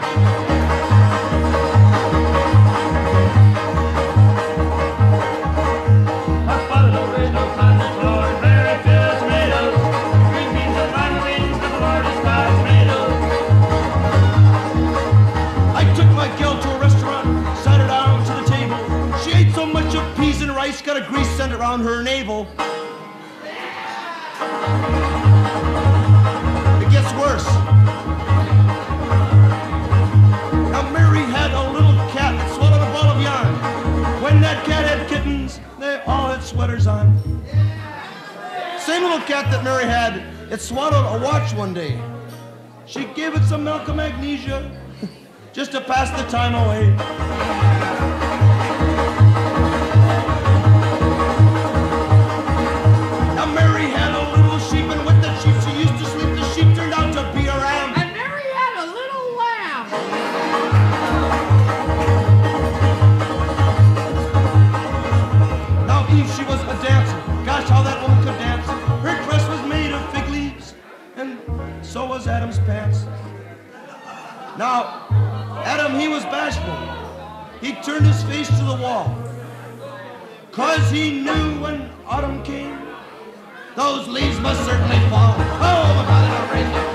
Got a grease scent around her navel. It gets worse. Now Mary had a little cat that swallowed a ball of yarn. When that cat had kittens, they all had sweaters on. Same little cat that Mary had, it swallowed a watch one day. She gave it some milk of magnesia just to pass the time away. So was Adam's pants. Now, Adam, he was bashful. He turned his face to the wall. 'Cause he knew when autumn came, those leaves must certainly fall. Oh, my God,